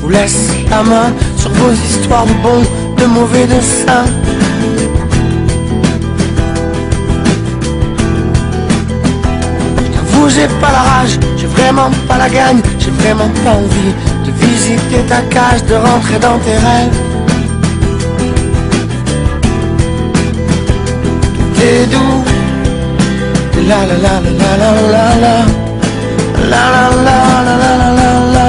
vous laisse la main sur vos histoires de bons, de mauvais dessins. J'avoue, j'ai pas la rage, j'ai vraiment pas la gagne, j'ai vraiment pas envie de visiter ta cage, de rentrer dans tes rêves. T'es doux, la la la la la la la la la la la la la la la.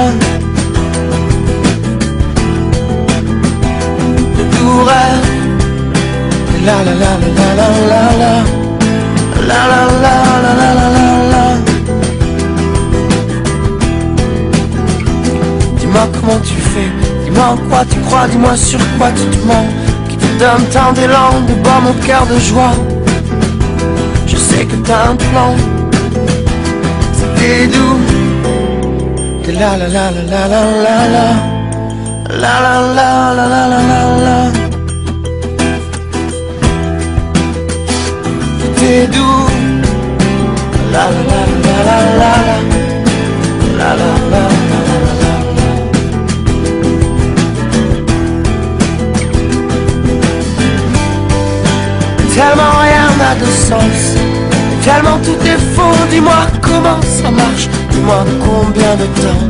Tout rêve, la la la la la la la la la la la la la la. Dis-moi comment tu fais, dis-moi en quoi tu crois, dis-moi sur quoi tu te mens, qui te donne tant d'élan, de bas mon cœur de joie. Je sais que t'as un plan, c'était doux. De la la la la la la la la la la la la la la la. C'était doux. La la la la la la la la la la la. Tellement rien n'a de sens, tellement tout est faux. Dis-moi comment ça marche, dis-moi combien de temps.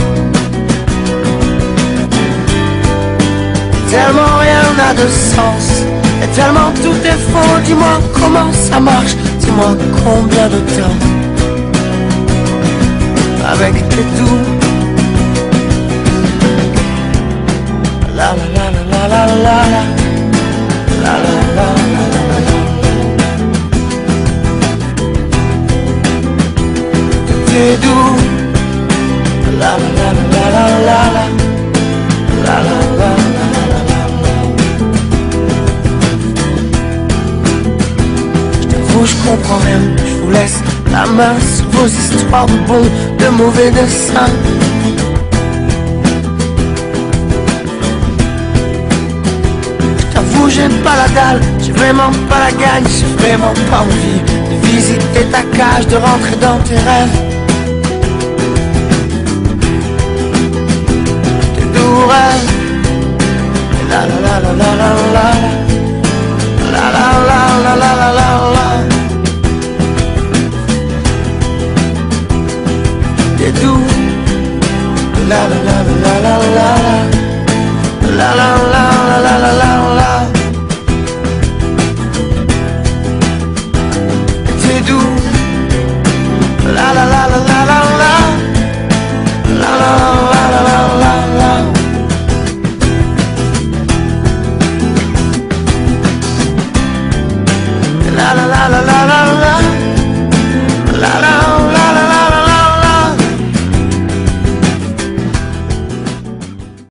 Tellement rien n'a de sens, et tellement tout est faux. Dis-moi comment ça marche, dis-moi combien de temps. Avec tes doux. La la la la la la la la la la la. T'es doux, la la la la la la la la la la la. Je t'avoue, je comprends rien, je vous laisse la main sur vos histoires de bons, de mauvais dessins. Je t'avoue, j'ai pas la dalle, j'ai vraiment pas la gagne, j'ai vraiment pas envie de visiter ta cage, de rentrer dans tes rêves. La la la la la la la la la la la la la la la. T'es doux. La la la la la la la la la la la la la la. T'es doux. La la la la la la la la la la la la la. La la la la la la.